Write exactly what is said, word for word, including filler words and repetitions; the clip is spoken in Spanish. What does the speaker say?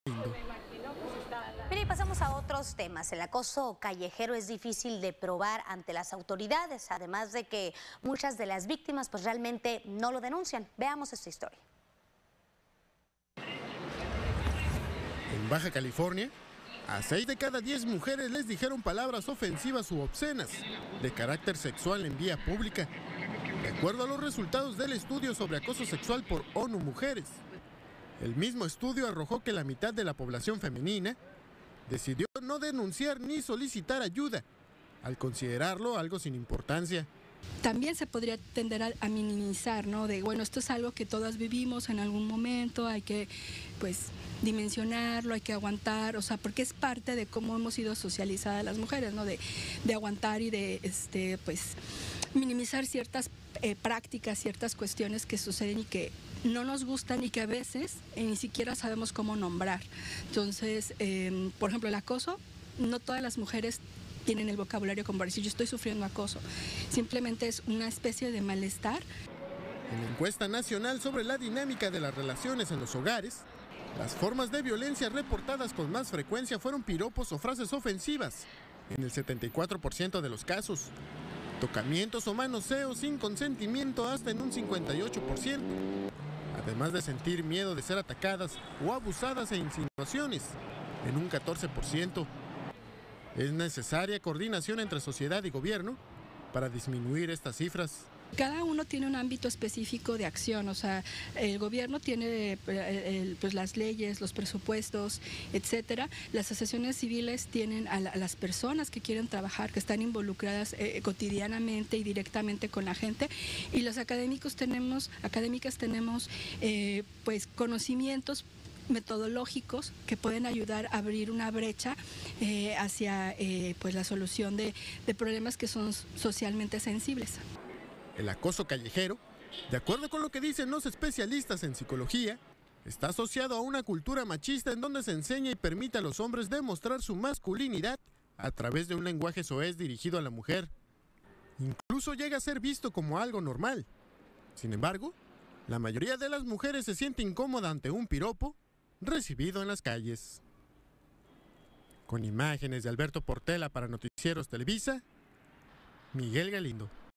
Galindo. Mire, y pasamos a otros temas. El acoso callejero es difícil de probar ante las autoridades, además de que muchas de las víctimas pues realmente no lo denuncian. Veamos esta historia. En Baja California, a seis de cada diez mujeres les dijeron palabras ofensivas u obscenas de carácter sexual en vía pública, de acuerdo a los resultados del estudio sobre acoso sexual por ONU Mujeres. El mismo estudio arrojó que la mitad de la población femenina decidió no denunciar ni solicitar ayuda, al considerarlo algo sin importancia. También se podría tender a, a minimizar, ¿no? De, bueno, esto es algo que todas vivimos en algún momento, hay que, pues, dimensionarlo, hay que aguantar, o sea, porque es parte de cómo hemos sido socializadas las mujeres, ¿no? De, de aguantar y de, este, pues, minimizar ciertas eh, prácticas, ciertas cuestiones que suceden y que no nos gustan y que a veces eh, ni siquiera sabemos cómo nombrar. Entonces, eh, por ejemplo, el acoso, no todas las mujeres tienen el vocabulario como para decir yo estoy sufriendo acoso. Simplemente es una especie de malestar. En la encuesta nacional sobre la dinámica de las relaciones en los hogares, las formas de violencia reportadas con más frecuencia fueron piropos o frases ofensivas, en el setenta y cuatro por ciento de los casos. Tocamientos o manoseos sin consentimiento hasta en un cincuenta y ocho por ciento. Además de sentir miedo de ser atacadas o abusadas e insinuaciones, en un catorce por ciento. Es necesaria coordinación entre sociedad y gobierno para disminuir estas cifras. Cada uno tiene un ámbito específico de acción, o sea, el gobierno tiene el, pues, las leyes, los presupuestos, etcétera. Las asociaciones civiles tienen a, la, a las personas que quieren trabajar, que están involucradas eh, cotidianamente y directamente con la gente. Y los académicos tenemos, académicas tenemos, eh, pues, conocimientos metodológicos que pueden ayudar a abrir una brecha eh, hacia eh, pues, la solución de, de problemas que son socialmente sensibles. El acoso callejero, de acuerdo con lo que dicen los especialistas en psicología, está asociado a una cultura machista en donde se enseña y permite a los hombres demostrar su masculinidad a través de un lenguaje soez dirigido a la mujer. Incluso llega a ser visto como algo normal. Sin embargo, la mayoría de las mujeres se siente incómoda ante un piropo recibido en las calles. Con imágenes de Alberto Portela para Noticieros Televisa, Miguel Galindo.